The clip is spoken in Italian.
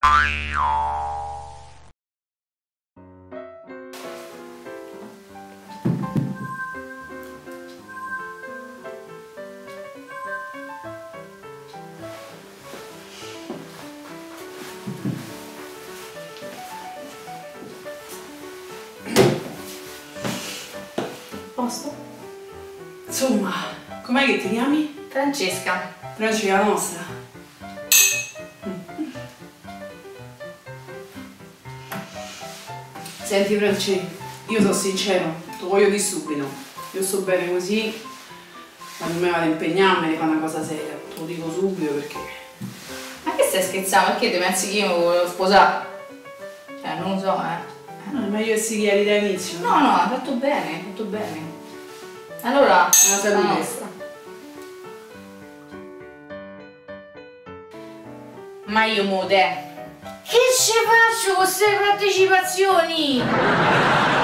Posto? Insomma, com'è che ti chiami? Francesca. Francesca nostra. Senti Francesca, io sono sincero, te lo voglio dire subito. Io sto bene così, ma non mi vado a impegnarmi, fa una cosa seria. Te lo dico subito perché... Ma che stai scherzando? Perché ti pensi che io mi volevo sposare? Cioè, non lo so, No, è meglio essere chiari dall'inizio. No, no, hai fatto bene, hai fatto bene. Allora, la salute. Ma io mo te, che ci faccio con queste partecipazioni?